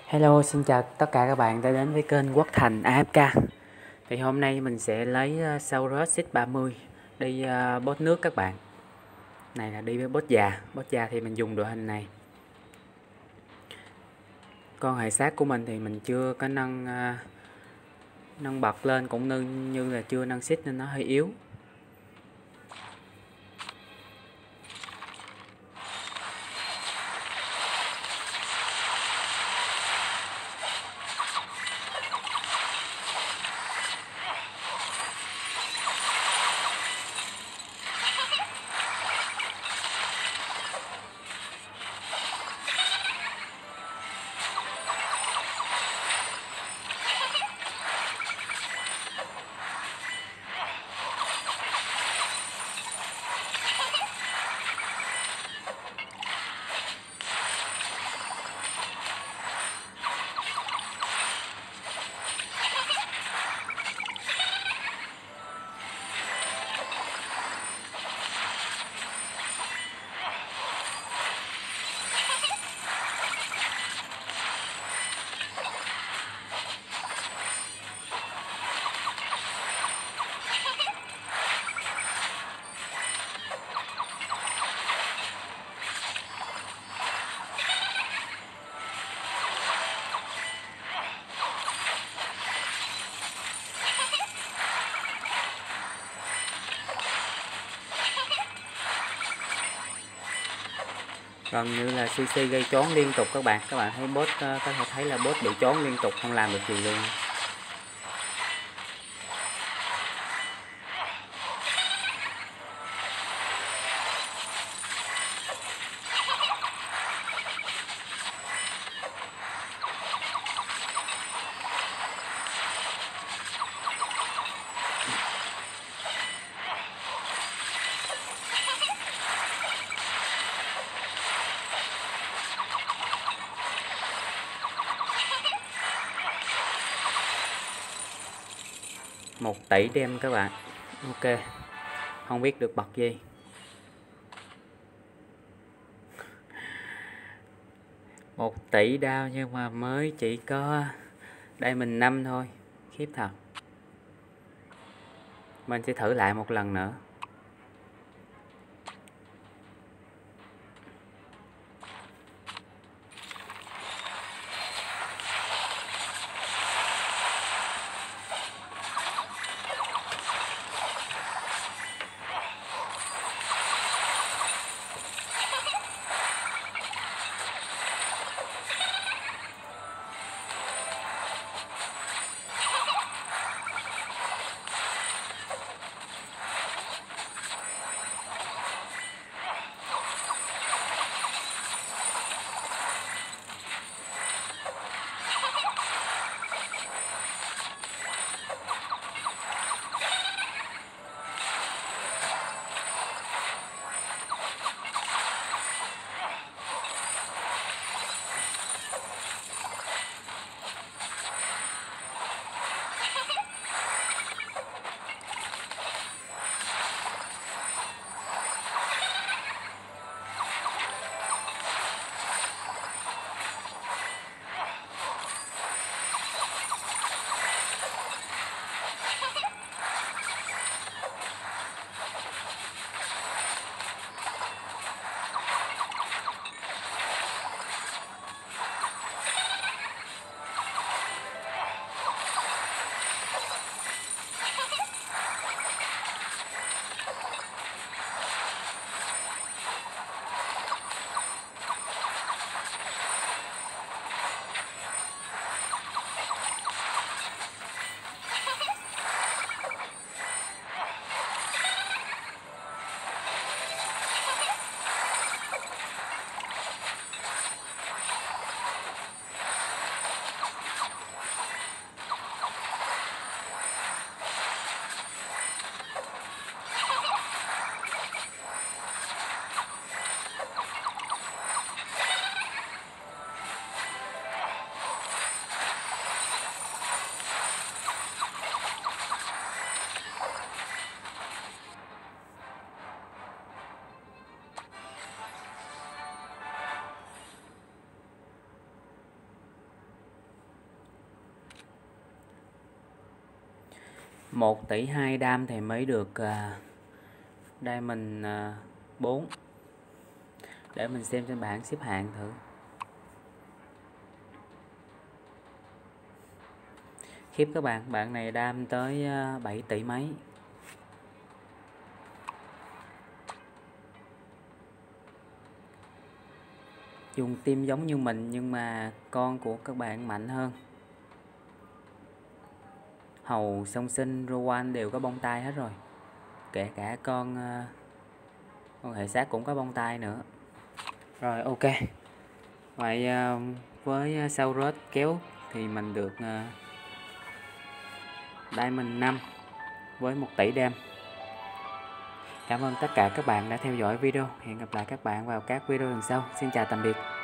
Hello, xin chào tất cả các bạn đã đến với kênh Quốc Thành AFK. Thì hôm nay mình sẽ lấy Saurus X30 đi boss nước các bạn. Này là đi với boss già. Boss già thì mình dùng đội hình này. Con hệ xác của mình thì mình chưa có nâng bật lên, cũng như là chưa nâng xích nên nó hơi yếu. Gần như là CC gây chón liên tục các bạn. Các bạn thấy boss có thể thấy là boss bị chón liên tục, không làm được gì luôn. Một tỷ đem các bạn. Ok, không biết được bật gì. 1 tỷ đao nhưng mà mới chỉ có Diamond 5 thôi. Khiếp thật. Mình sẽ thử lại một lần nữa. 1 tỷ 2 đam thì mới được Diamond 4. Để mình xem trên bảng xếp hạng thử. Khiếp các bạn, bạn này đam tới 7 tỷ mấy. Dùng team giống như mình nhưng mà con của các bạn mạnh hơn. Hầu, song sinh, Rowan đều có bông tai hết rồi. Kể cả con hệ xác cũng có bông tai nữa. Rồi ok. Vậy với Saurus kéo thì mình được Diamond 5 với 1 tỷ đam. Cảm ơn tất cả các bạn đã theo dõi video. Hẹn gặp lại các bạn vào các video lần sau. Xin chào tạm biệt.